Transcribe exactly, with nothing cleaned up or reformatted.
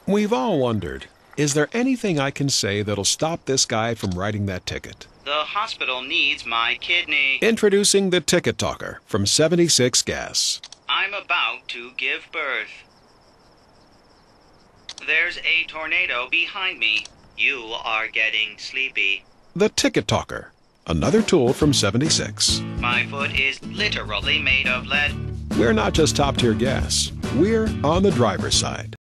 We've all wondered, is there anything I can say that'll stop this guy from writing that ticket? The hospital needs my kidney. Introducing the Ticket Talker from seventy-six Gas. I'm about to give birth. There's a tornado behind me. You are getting sleepy. The Ticket Talker, another tool from seventy-six. My foot is literally made of lead. We're not just top-tier gas. We're on the driver's side.